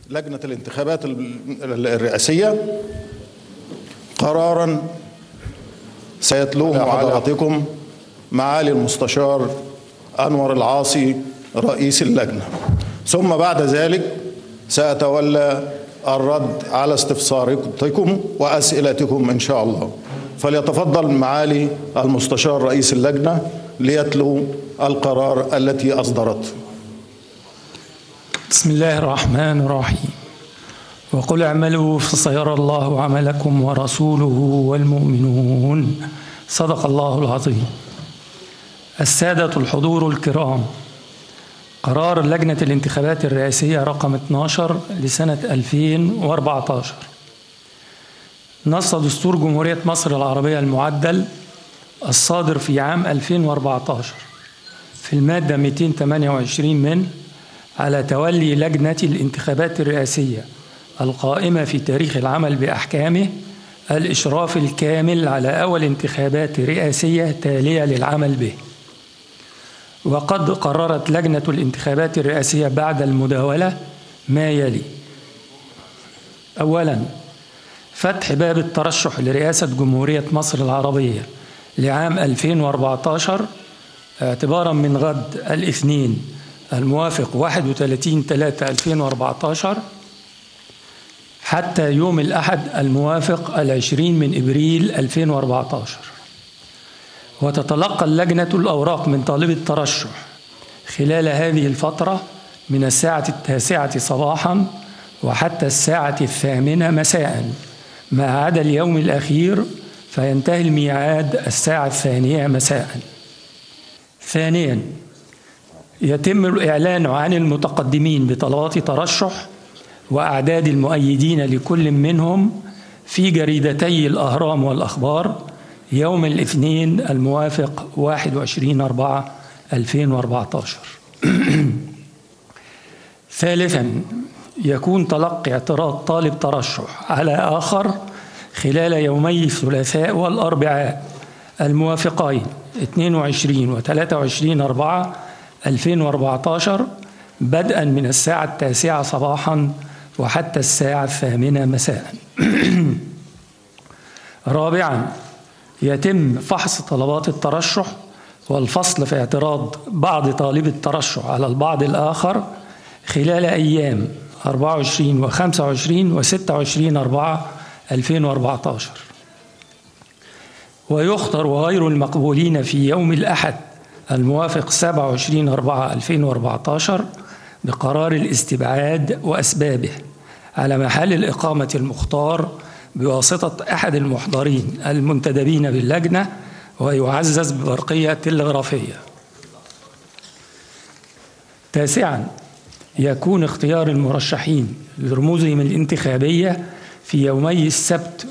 لجنة الانتخابات الرئاسية قراراً سيتلوه حضراتكم معالي المستشار أنور العاصي رئيس اللجنة، ثم بعد ذلك سأتولى الرد على استفساراتكم وأسئلتكم إن شاء الله. فليتفضل معالي المستشار رئيس اللجنة ليتلو القرار التي أصدرته. بسم الله الرحمن الرحيم. وقل اعملوا فسيرى الله عملكم ورسوله والمؤمنون. صدق الله العظيم. السادة الحضور الكرام، قرار لجنة الانتخابات الرئاسية رقم 12 لسنة 2014 نص دستور جمهورية مصر العربية المعدل الصادر في عام 2014 في المادة 228 منه على تولي لجنة الانتخابات الرئاسية القائمة في تاريخ العمل بأحكامه الإشراف الكامل على أول انتخابات رئاسية تالية للعمل به. وقد قررت لجنة الانتخابات الرئاسية بعد المداولة ما يلي: أولاً، فتح باب الترشح لرئاسة جمهورية مصر العربية لعام 2014 اعتباراً من غد الاثنين الموافق 31/3/2014 حتى يوم الأحد الموافق 20 من إبريل 2014. وتتلقى اللجنة الأوراق من طالب الترشح خلال هذه الفترة من الساعة 9 صباحاً وحتى الساعة 8 مساءً ما عدا اليوم الأخير، فينتهي الميعاد الساعة 2 مساءً. ثانياً، يتم الإعلان عن المتقدمين بطلبات ترشح وأعداد المؤيدين لكل منهم في جريدتي الأهرام والأخبار يوم الاثنين الموافق 21/4/2014. ثالثاً، يكون تلقي اعتراض طالب ترشح على آخر خلال يومي الثلاثاء والأربعاء الموافقين 22 و23/4/2014 بدءاً من الساعة 9 صباحاً وحتى الساعة 8 مساءً. رابعاً، يتم فحص طلبات الترشح والفصل في اعتراض بعض طالب الترشح على البعض الآخر خلال أيام 24 و25 و26/4/2014. ويختار غير المقبولين في يوم الأحد الموافق 27/4/2014 بقرار الاستبعاد وأسبابه على محل الإقامة المختار بواسطة أحد المحضرين المنتدبين باللجنة ويعزز ببرقية تلغرافية. تاسعاً، يكون اختيار المرشحين لرموزهم الانتخابية في يومي السبت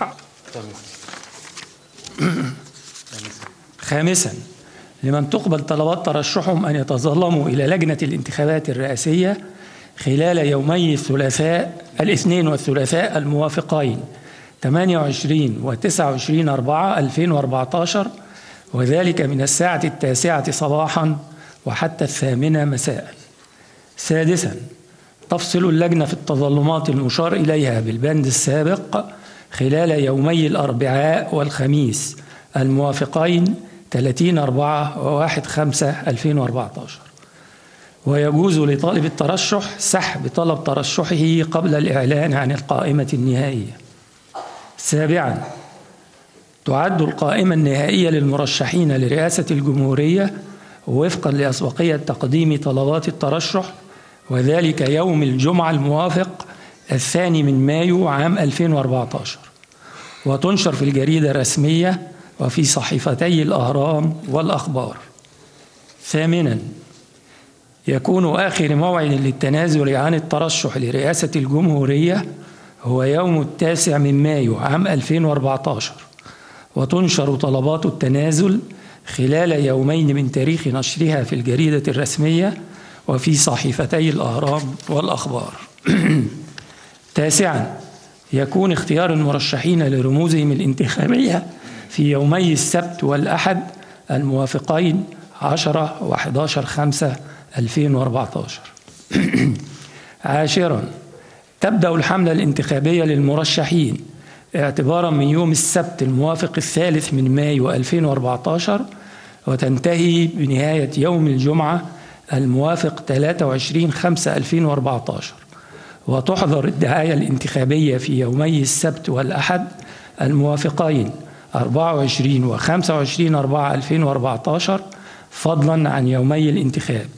خامساً، لمن تقبل طلبات ترشحهم أن يتظلموا إلى لجنة الانتخابات الرئاسية خلال يومي الاثنين والثلاثاء الموافقين 28 و29/4/2014 وذلك من الساعة 9 صباحاً وحتى 8 مساءً. سادساً، تفصل اللجنة في التظلمات المشار إليها بالبند السابق خلال يومي الأربعاء والخميس الموافقين 30/4 و1/5/2014. ويجوز لطالب الترشح سحب طلب ترشحه قبل الإعلان عن القائمة النهائية. سابعاً، تعد القائمة النهائية للمرشحين لرئاسة الجمهورية وفقاً لأسبقية تقديم طلبات الترشح وذلك يوم الجمعة الموافق 2 مايو عام 2014 وتنشر في الجريدة الرسمية وفي صحيفتي الأهرام والأخبار. ثامناً، يكون آخر موعد للتنازل عن الترشح لرئاسة الجمهورية هو يوم 9 مايو عام 2014 وتنشر طلبات التنازل خلال يومين من تاريخ نشرها في الجريدة الرسمية وفي صحيفتي الأهرام والأخبار. تاسعاً، يكون اختيار المرشحين لرموزهم الانتخابية في يومي السبت والأحد الموافقين 10 و11/5/2014. عاشراً، تبدأ الحملة الانتخابية للمرشحين اعتبارا من يوم السبت الموافق 3 مايو 2014 وتنتهي بنهاية يوم الجمعة الموافق 23/5/2014. وتحظر الدعاية الانتخابية في يومي السبت والأحد الموافقين 24 و 25/4/2014 فضلا عن يومي الانتخاب.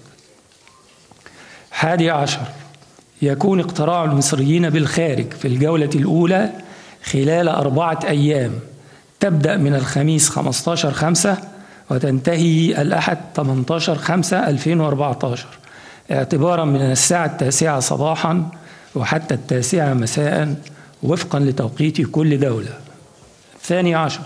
11. يكون اقتراع المصريين بالخارج في الجولة الأولى خلال 4 أيام تبدأ من الخميس 15/5 وتنتهي الأحد 18/5/2014 اعتبارا من الساعة 9 صباحا وحتى 9 مساء وفقا لتوقيت كل دولة. 12.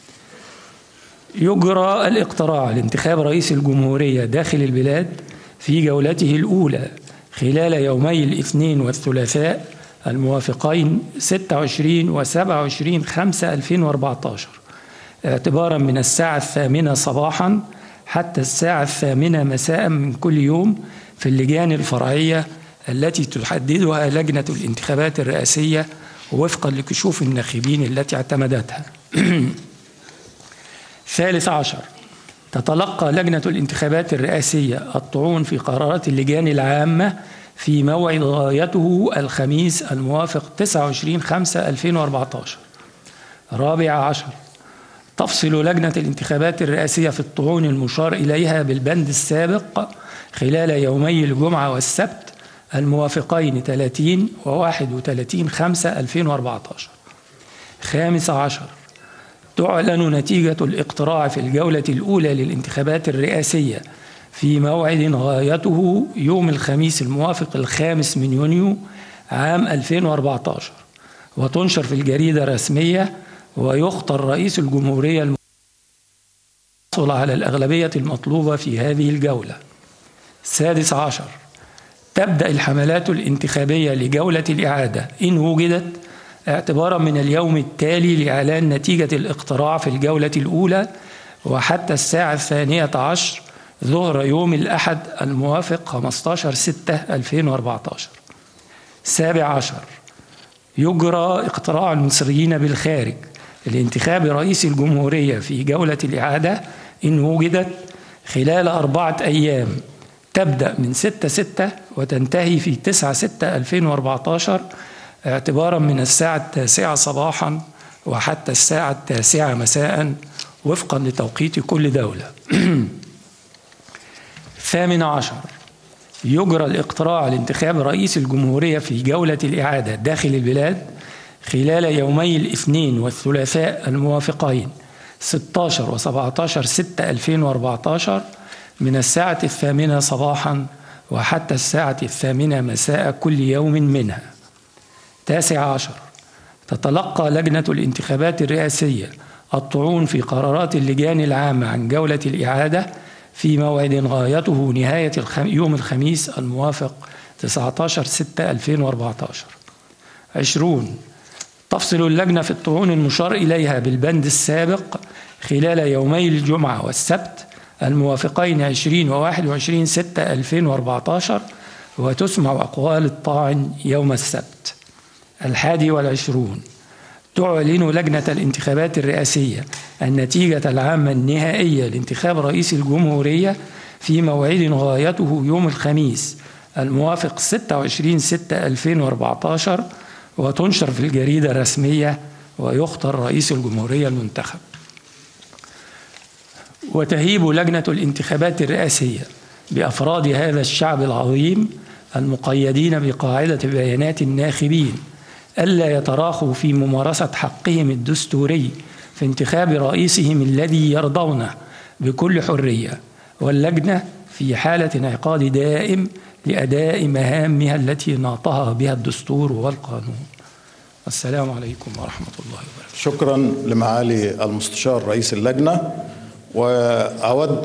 يجرى الاقتراع لانتخاب رئيس الجمهورية داخل البلاد في جولته الأولى خلال يومي الاثنين والثلاثاء الموافقين 26 و 27/5/2014 اعتبارا من الساعة 8 صباحا حتى الساعة 8 مساء من كل يوم في اللجان الفرعية التي تحددها لجنة الانتخابات الرئاسية وفقا لكشوف الناخبين التي اعتمدتها. 13. تتلقى لجنة الانتخابات الرئاسية الطعون في قرارات اللجان العامة في موعد غايته الخميس الموافق 29/5/2014. 14. تفصل لجنة الانتخابات الرئاسية في الطعون المشار إليها بالبند السابق خلال يومي الجمعة والسبت الموافقين 30 و 31/5/2014. 15. تعلن نتيجة الاقتراع في الجولة الأولى للانتخابات الرئاسية في موعد غايته يوم الخميس الموافق 5 يونيو عام 2014 وتنشر في الجريدة الرسمية ويختار رئيس الجمهورية المحصل على الأغلبية المطلوبة في هذه الجولة. 16. تبدأ الحملات الانتخابية لجولة الإعادة إن وجدت اعتبارا من اليوم التالي لإعلان نتيجة الاقتراع في الجولة الأولى وحتى الساعة 12 ظهر يوم الأحد الموافق 15/6/2014. 17. يجرى اقتراع المصريين بالخارج لانتخاب رئيس الجمهورية في جولة الإعادة إن وجدت خلال 4 أيام تبدأ من 6/6 وتنتهي في 9/6/2014 اعتبارا من الساعة 9 صباحا وحتى الساعة 9 مساء وفقا لتوقيت كل دولة. 18. يجرى الاقتراع لانتخاب رئيس الجمهورية في جولة الإعادة داخل البلاد خلال يومي الاثنين والثلاثاء الموافقين 16 و 17/6/2014 من الساعة 8 صباحا وحتى الساعة 8 مساء كل يوم منها. 19. تتلقى لجنة الانتخابات الرئاسية الطعون في قرارات اللجان العامة عن جولة الإعادة في موعد غايته نهاية يوم الخميس الموافق 19/6/2014. 20. تفصل اللجنة في الطعون المشار إليها بالبند السابق خلال يومي الجمعة والسبت الموافقين 20 و 21/6/2014 وتسمع أقوال الطاعن يوم السبت. 21. تعلن لجنة الانتخابات الرئاسية النتيجة العامة النهائية لانتخاب رئيس الجمهورية في موعد غايته يوم الخميس الموافق 26/6/2014 وتنشر في الجريدة الرسمية ويختار رئيس الجمهورية المنتخب. وتهيب لجنة الانتخابات الرئاسية بأفراد هذا الشعب العظيم المقيدين بقاعدة بيانات الناخبين ألا يتراخوا في ممارسة حقهم الدستوري في انتخاب رئيسهم الذي يرضونه بكل حرية، واللجنة في حالة انعقاد دائم لأداء مهامها التي ناطها بها الدستور والقانون. السلام عليكم ورحمة الله وبركاته. شكرا لمعالي المستشار رئيس اللجنة. وأود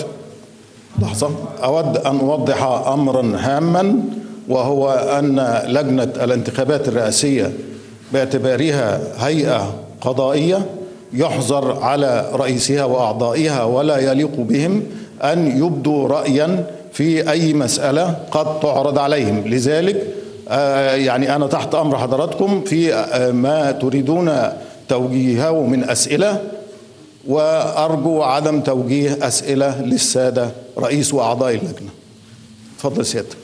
أن أوضح أمرا هاما، وهو أن لجنة الانتخابات الرئاسية باعتبارها هيئة قضائية يحظر على رئيسها وأعضائها ولا يليق بهم أن يبدوا رأيا في أي مسألة قد تعرض عليهم، لذلك يعني أنا تحت أمر حضراتكم في ما تريدون توجيهه من أسئلة، وأرجو عدم توجيه أسئلة للسادة رئيس وأعضاء اللجنة. تفضل سيادتك.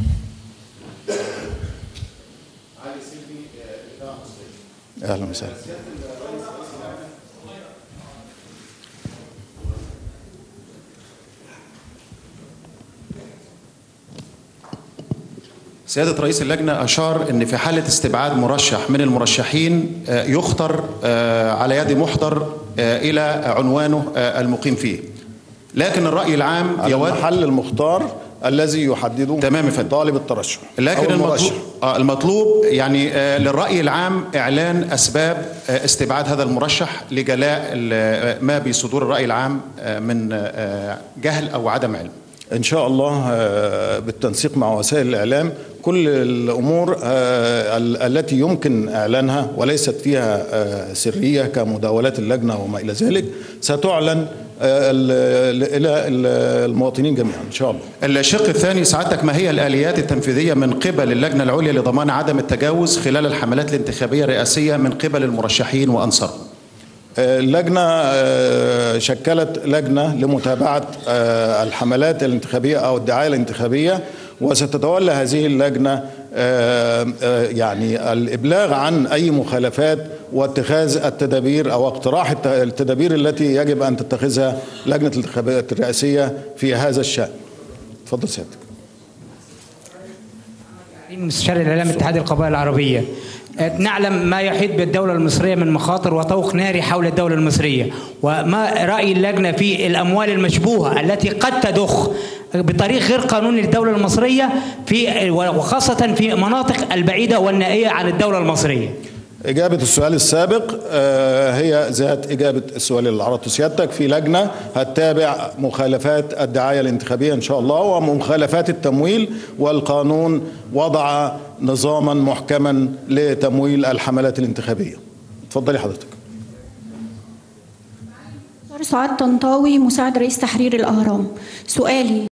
أهلا وسهلا. سيادة رئيس اللجنة أشار أن في حالة استبعاد مرشح من المرشحين يخطر على يد محضر إلى عنوانه المقيم فيه، لكن الرأي العام يود المحل المختار الذي يحدده تمام فندم طالب الترشح، لكن المطلوب يعني للرأي العام إعلان أسباب استبعاد هذا المرشح لجلاء ما بصدور الرأي العام من جهل أو عدم علم. إن شاء الله بالتنسيق مع وسائل الإعلام كل الأمور التي يمكن إعلانها وليست فيها سرية كمداولات اللجنة وما إلى ذلك ستعلن إلى المواطنين جميعا إن شاء الله. الشق الثاني سعادتك، ما هي الآليات التنفيذية من قبل اللجنة العليا لضمان عدم التجاوز خلال الحملات الانتخابية الرئاسية من قبل المرشحين وأنصارهم؟ اللجنة شكلت لجنة لمتابعة الحملات الانتخابية أو الدعاية الانتخابية، وستتولى هذه اللجنة يعني الإبلاغ عن أي مخالفات واتخاذ التدابير أو اقتراح التدابير التي يجب أن تتخذها لجنة الانتخابات الرئاسية في هذا الشأن. تفضل سيادتك. مستشار الإعلام اتحاد القبائل العربية، نعلم ما يحيط بالدولة المصرية من مخاطر وطوق ناري حول الدولة المصرية، وما رأي اللجنة في الأموال المشبوهة التي قد تضخ بطريق غير قانوني للدولة المصرية وخاصة في مناطق البعيدة والنائية عن الدولة المصرية؟ إجابة السؤال السابق هي ذات إجابة السؤال اللي عرضته سيادتك. في لجنة هتتابع مخالفات الدعاية الانتخابية إن شاء الله ومخالفات التمويل، والقانون وضع نظاما محكما لتمويل الحملات الانتخابية. اتفضلي حضرتك. سعاد طنطاوي، مساعد رئيس تحرير الأهرام. سؤالي